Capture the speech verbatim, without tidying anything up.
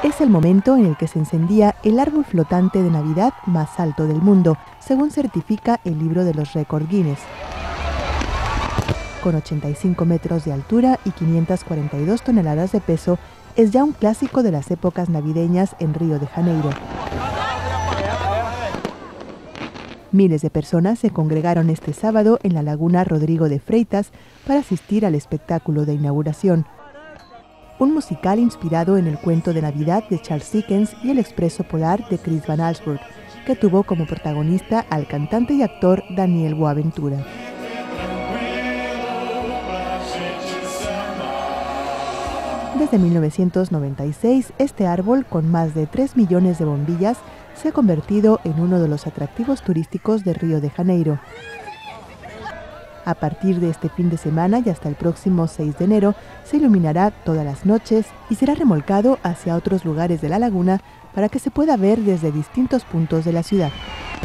Es el momento en el que se encendía el árbol flotante de Navidad más alto del mundo, según certifica el libro de los récords Guinness. Con ochenta y cinco metros de altura y quinientas cuarenta y dos toneladas de peso, es ya un clásico de las épocas navideñas en Río de Janeiro. Miles de personas se congregaron este sábado en la laguna Rodrigo de Freitas para asistir al espectáculo de inauguración. Un musical inspirado en el cuento de Navidad de Charles Dickens y el Expreso Polar de Chris Van Allsburg, que tuvo como protagonista al cantante y actor Daniel Boaventura. Desde mil novecientos noventa y seis, este árbol, con más de tres millones de bombillas, se ha convertido en uno de los atractivos turísticos de Río de Janeiro. A partir de este fin de semana y hasta el próximo seis de enero, se iluminará todas las noches y será remolcado hacia otros lugares de la laguna para que se pueda ver desde distintos puntos de la ciudad.